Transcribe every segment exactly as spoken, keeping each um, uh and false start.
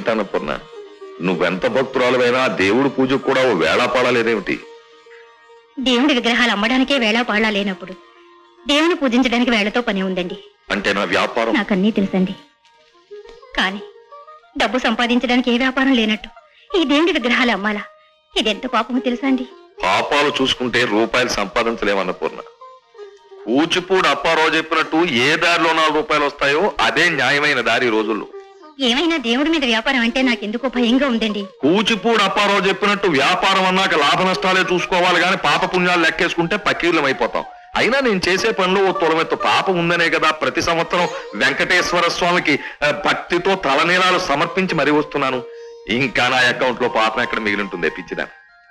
ఏమిటాను పూర్ణ, నువ్వెంత భక్తురాలువైనా దేవుడి పూజకు కూడా ఓ వేళాపాడాలేదేమిటి? దేవుడి విగ్రహాలు అమ్మడానికే వేళాపాడా లేనప్పుడు దేవుని పూజించడానికి వేళతో పని ఉందండి. అంటే నా వ్యాపారం నాకన్నీ తెలుసండి, కానీ డబ్బు సంపాదించడానికి ఏ వ్యాపారం లేనట్టు ఈ దేవుడి విగ్రహాలు అమ్మాలా? ఇదెంత పాపమో తెలుసా అండి? పాపాలు చూసుకుంటే రూపాయలు సంపాదించలేమన్న పూర్ణ. కూచిపూడి అప్పారావు చెప్పినట్టు ఏ దారిలో నాలుగు రూపాయలు వస్తాయో అదే న్యాయమైన దారి రోజుల్లో. ఏమైనా దేవుడి మీద వ్యాపారం అంటే నాకెందుకో భయంగా ఉందండి. కూచిపూడి అప్పారావు చెప్పినట్టు వ్యాపారం అన్నాక లాభ నష్టాలే చూసుకోవాలి గాని పాప పుణ్యాలు లెక్కేసుకుంటే పకీర్లం అయిపోతాం. అయినా నేను చేసే పనిలో ఓ తొలమెత్తు పాపం ఉందనే కదా ప్రతి సంవత్సరం వెంకటేశ్వర స్వామికి భక్తితో తలనీలాలు సమర్పించి మరీ వస్తున్నాను. ఇంకా నా అకౌంట్ లో పాపం ఎక్కడ మిగిలి ఉంటుంది పిచ్చిదా?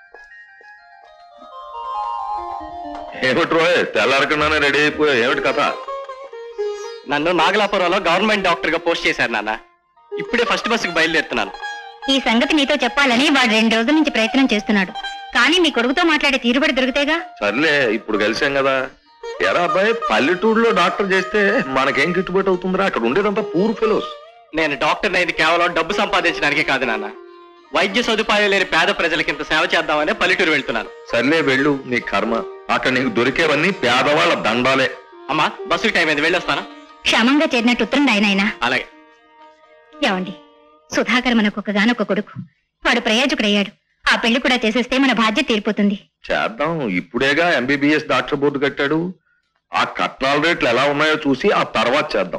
ఏమిటి రోయ్ తెల్లారకుండానే రెడీ అయిపోయా, ఏమిటి కథ? నన్ను నాగలాపురంలో గవర్నమెంట్ డాక్టర్ గా పోస్ట్ చేశారు నాన్న. ఇప్పుడే ఫస్ట్ బస్సుకు బయలుదేరుతున్నాను. ఈ సంగతి నీతో చెప్పాలని వాడు రెండు రోజుల నుంచి ప్రయత్నం చేస్తున్నాడు, కానీ మీ కొడుకుతో మాట్లాడే తీరుబడి దొరికితేగా. సర్లే ఇప్పుడు కలిసాం కదా. ఎరా అబ్బాయి, పల్లెటూరులో డాక్టర్ చేస్తే మనకేం గిట్టుబాటు అవుతుందిరా? అక్కడ ఉండేదంతా పూర్ ఫెలోస్. నేను డాక్టర్ అయింది కేవలం డబ్బు సంపాదించడానికే కాదు నాన్న. వైద్య సదుపాయం లేని పేద ప్రజలకి ఇంత సేవ చేద్దామని పల్లెటూరు వెళ్తున్నాను. సర్లే వెళ్ళు, నీ కర్మ. అక్కడ నీకు దొరికేవన్నీ పేదవాళ్ళ దండాలే. అమ్మా బస్సుకి టైం అయింది, వెళ్ళొస్తానా? క్షేమంగా చేరినట్టు ఉత్తరం రాయనైనా. అలాగే. ఏమండి, సుధాకర్ మనకు ఒకగానొక కొడుకు, వాడు ప్రయోజకుడయ్యాడు. ఆ పెళ్లి కూడా చేసేస్తే మన బాధ్యత తీరిపోతుంది. చేద్దాం. ఇప్పుడేగా ఎంబీబీఎస్ డాక్టర్ బోర్డు కట్టాడు. ఆ కట్నాల రేట్లు ఎలా ఉన్నాయో చూసి ఆ తర్వాత చేద్దాం.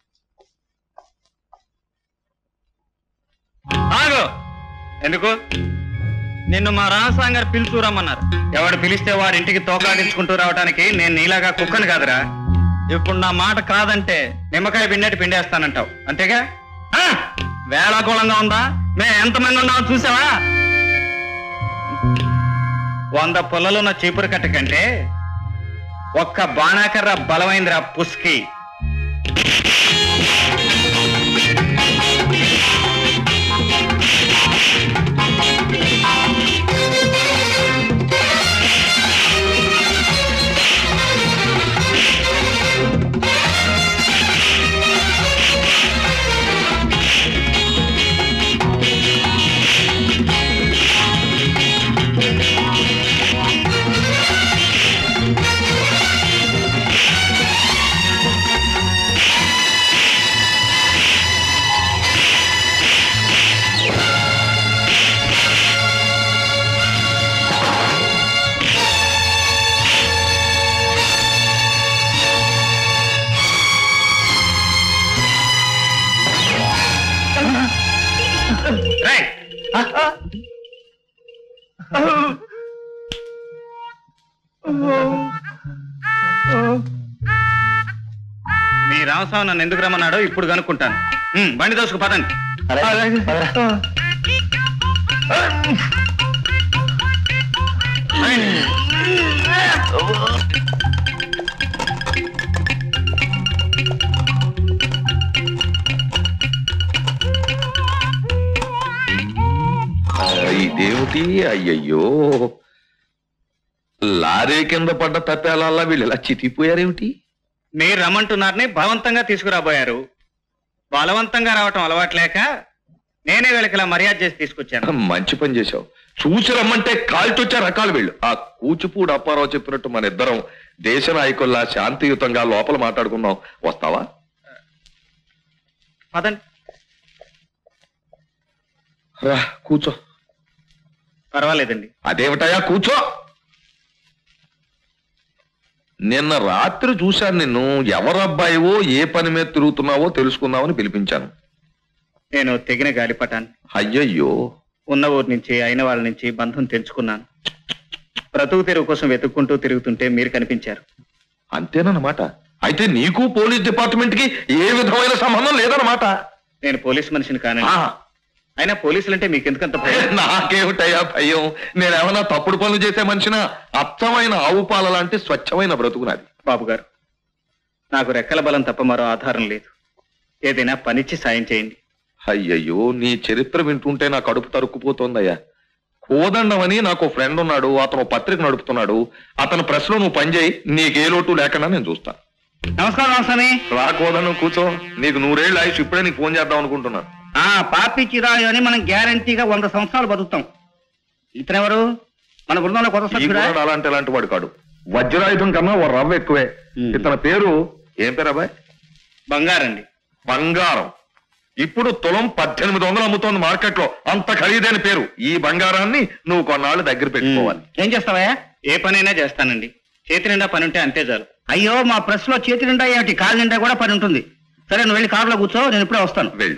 ఆగో, ఎందుకు? నిన్ను మా రామస్వామి గారు పిలుచురమ్మన్నారు. ఎవడు పిలిస్తే వాడి ఇంటికి తోకాడించుకుంటూ రావడానికి నేను నీలాగా కుక్కను కాదురా. ఇప్పుడు నా మాట కాదంటే నిమ్మకాయ పిండేటి పిండేస్తానంటావు, అంతేగా? వేళాకూలంగా ఉందా? మేము ఎంతమంది ఉన్నామో చూసావా? వంద పొలలున్న చీపురు కట్ట కంటే ఒక్క బాణాకర్ర బలమైందిరా పుస్కి. మీ రామస్వామి నన్ను ఎందుకు రమ్మన్నాడో ఇప్పుడు కనుక్కుంటాను. బండి దోసుకు పదండి. ఇదేమిటి? అయ్యయ్యో, లారీ కింద పడ్డ తప్పేలా వీళ్ళు ఇలా చితికిపోయారేమిటి? మీరు రమ్మంటున్నారని బలవంతంగా తీసుకురాబోయారు. బలవంతంగా రావటం అలవాట్లేక నేనే వీళ్ళకి ఇలా మర్యాద చేసి తీసుకొచ్చాను. మంచి పని చేశావు. చూసి రమ్మంటే కాల్చొచ్చే రకాలు వీళ్ళు. ఆ కూచిపూడి అప్పారావు చెప్పినట్టు మన ఇద్దరం దేశ నాయకుల్లా శాంతియుతంగా లోపల మాట్లాడుకుందాం. వస్తావా? పదండి. రా కూర్చో. పర్వాలేదండి. అదేమిటయా కూర్చో. నిన్న రాత్రి చూశాను నిన్ను. ఎవరబ్బాయివో ఏ పని మీద తిరుగుతున్నావో తెలుసుకుందామని పిలిపించాను. నేను తెగిన గాలిపటాను. అయ్యయ్యో. ఉన్న ఊరి నుంచి అయిన వాళ్ళ నుంచి బంధం తెంచుకున్నాను. బ్రతుకు తెరువు కోసం వెతుక్కుంటూ తిరుగుతుంటే మీరు కనిపించారు. అంతేనన్నమాట. అయితే నీకు పోలీస్ డిపార్ట్మెంట్ కి ఏ విధమైన సంబంధం లేదన్నమాట. నేను పోలీస్ మనిషిని కానండి. అయినా పోలీసులంటే మీకెందుకంత భయం? నాకేమిటయ్యా భయం? నేనేమన్నా తప్పుడు పనులు చేసే మనిషినా? అచ్చమైన ఆవు పాల లాంటి స్వచ్ఛమైన బ్రతుకు నాది. బాబు గారు, నాకు రెక్కల బలం తప్ప మరో ఆధారం లేదు. ఏదైనా పనిచ్చి సాయం చేయండి. అయ్యయ్యో, నీ చరిత్ర వింటుంటే నా కడుపు తరుక్కుపోతోందయ్యా. కోదండమని నాకు ఫ్రెండ్ ఉన్నాడు. అతను పత్రిక నడుపుతున్నాడు. అతను ప్రెస్ లో నువ్వు పనిచేయి. నీకే లోటు లేకుండా నేను చూస్తాను. నమస్కారం. రా కోదండం, కూర్చో. నీకు నూరేళ్ళు ఆయుష్. ఇప్పుడే నీకు ఫోన్ చేద్దాం అనుకుంటున్నాను. ఆ పాపి చిరాయు అని మనం గ్యారంటీగా వంద సంవత్సరాలు బతుకుతాం. ఇతనెవరు? మన బృందంలో కొత్త ఈ సభ్యుడా? కుర్రాడు అలాంటి అలాంటి వాడు కాడు. వజ్రాయుధం కన్నా ఓ రవ్వ ఎక్కువే. ఉమ్. ఇతని పేరు ఏం పేరు అబ్బాయి? బంగారండి. బంగారం. ఇప్పుడు తులం పద్దెనిమిది వందలు అమ్ముతోంది మార్కెట్ లో. అంత ఖరీదైన పేరు. ఈ బంగారాన్ని నువ్వు కొన్నాళ్ళు దగ్గర పెట్టుకోవాలి. ఏం చేస్తావా? ఏ పనైనా చేస్తానండి. చేతి నిండా పని ఉంటే అంతే చాలు. అయ్యో, మా ప్రెస్ లో చేతి నిండా ఏమిటి, కాలు నిండా కూడా పని ఉంటుంది. సరే, నువ్వు వెళ్ళి కారులో కూర్చో, నేను ఇప్పుడే వస్తాను. వెళ్ళు.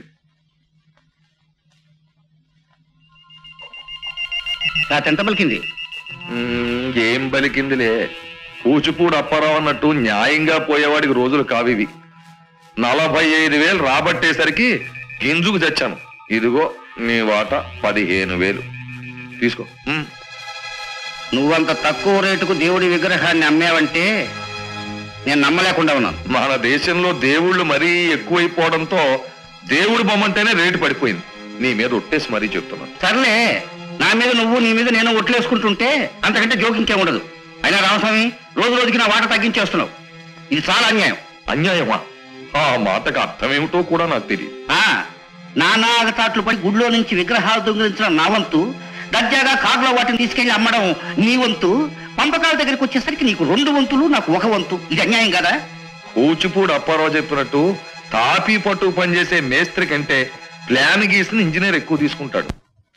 రాత్రి ఎంత పలికింది? ఉమ్, ఏం బలికిందిలే. కూచిపూడి అప్పారావు అన్నట్టు న్యాయంగా పోయేవాడికి రోజులు కావివి. నలభై ఐదు వేలు రాబట్టేసరికి గింజుకు తెచ్చాను. ఇదిగో నీ వాటా పదిహేను వేలు తీసుకో. ఉమ్. నువ్వంత తక్కువ రేటుకు దేవుడి విగ్రహాన్ని అమ్మావంటే నేను నమ్మలేకుండా ఉన్నాను. మన దేశంలో దేవుళ్ళు మరీ ఎక్కువైపోవడంతో దేవుడు బొమ్మంటేనే రేటు పడిపోయింది. నీ మీద ఒట్టేసి మరీ చెప్తున్నాను. సర్లే, నా మీద నువ్వు, నీ మీద నేను ఒట్లేసుకుంటుంటే అంతకంటే జోకింకే ఉండదు. అయినా రామస్వామి, రోజు రోజుకి నా వాట తగ్గించేస్తున్నావు. ఇది చాలా అన్యాయం. అన్యాయమా? ఆ మాటకు అర్థమేమిటో కూడా నాకు తెలియదు. ఆ నానా అగతాట్లు పడి గుడిలో నుంచి విగ్రహాలు దొంగిలించిన నా వంతు, దర్జాగా కారులో వాటిని తీసుకెళ్లి అమ్మడం నీ వంతు, పంపకాల దగ్గరికి వచ్చేసరికి నీకు రెండు వంతులు, నాకు ఒక వంతు. ఇది అన్యాయం కదా? కూచిపూడి అప్పారావు చెప్పినట్టు తాపీ పట్టు పనిచేసే మేస్త్రి కంటే ప్లాన్ గీసిన ఇంజనీర్ ఎక్కువ తీసుకుంటాడు.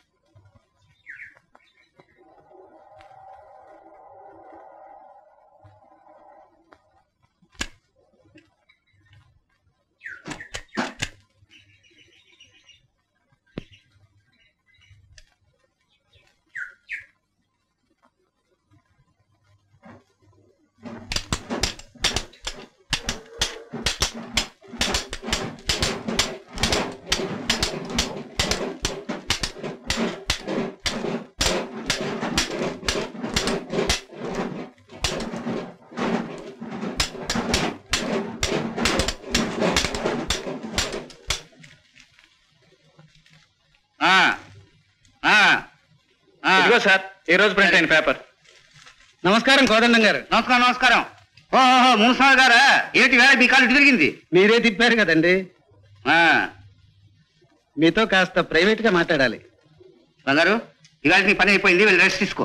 ఆ ఆ ఆ. ఇదిగో సార్, ఈ రోజు ప్రింట్ అయిన పేపర్. నమస్కారం కోదండం గారు. నమస్కారం నమస్కారం. ఓహో, మున్సార్ గారా? ఏంటి వేళ మీ కాలు ఇటు తిరిగింది? మీరే తిప్పారు కదండి. ఆ, మీతో కాస్త ప్రైవేట్ గా మాట్లాడాలి. బంగారు, ఇవాళ నీ పని అయిపోయింది, వెళ్ళి రెస్ట్ తీసుకో.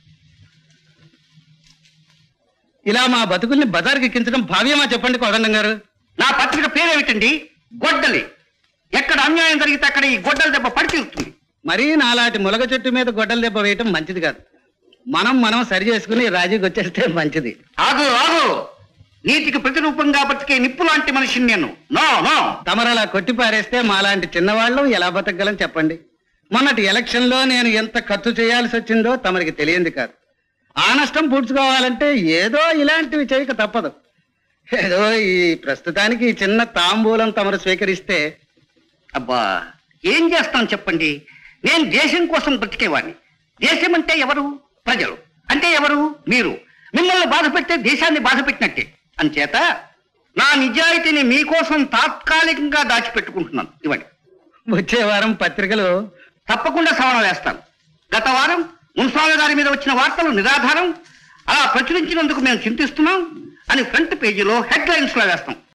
ఇలా మా బతుకుల్ని బజార్కి ఎక్కించడం భావ్యమా చెప్పండి కోదండం గారు. నా పత్రిక పేరేమిటండి? గొడ్డలి. ఎక్కడ అన్యాయం జరిగితే అక్కడ ఈ గొడ్డల దెబ్బ పడి తీరుతుంది. మరీ నాలాంటి ములగ చెట్టు మీద గొడ్డల దెబ్బ వేయటం మంచిది కాదు. మనం మనం సరి చేసుకుని రాజీకి వచ్చేస్తే మంచిది. ఆగు ఆగు, నీతికి ప్రతిరూపంగా బతికే నిప్పు లాంటి మనిషిని నేను. No no. తమరలా కొట్టి పారేస్తే మాలాంటి చిన్నవాళ్ళం ఎలా బతకగలం చెప్పండి. మొన్నటి ఎలక్షన్ లో నేను ఎంత ఖర్చు చేయాల్సి వచ్చిందో తమరికి తెలియంది కాదు. ఆ నష్టం పూడ్చుకోవాలంటే ఏదో ఇలాంటివి చేయక తప్పదు. ఏదో ఈ ప్రస్తుతానికి ఈ చిన్న తాంబూలం తమరు స్వీకరిస్తే. అబ్బా, ఏం చేస్తాను చెప్పండి. నేను దేశం కోసం బ్రతికేవాడిని. దేశం అంటే ఎవరు? ప్రజలు. అంటే ఎవరు? మీరు. మిమ్మల్ని బాధ పెడితే దేశాన్ని బాధ పెట్టినట్టే. అంచేత నా నిజాయితీని మీకోసం తాత్కాలికంగా దాచిపెట్టుకుంటున్నాను. ఇవ్వండి. వచ్చే వారం పత్రికలు తప్పకుండా సవరణ వేస్తాను. గత వారం మున్స్వామి గారి మీద వచ్చిన వార్తలు నిరాధారం, అలా ప్రచురించినందుకు మేము చింతిస్తున్నాం అని ఫ్రంట్ పేజీలో హెడ్ లైన్స్ లో వేస్తాం.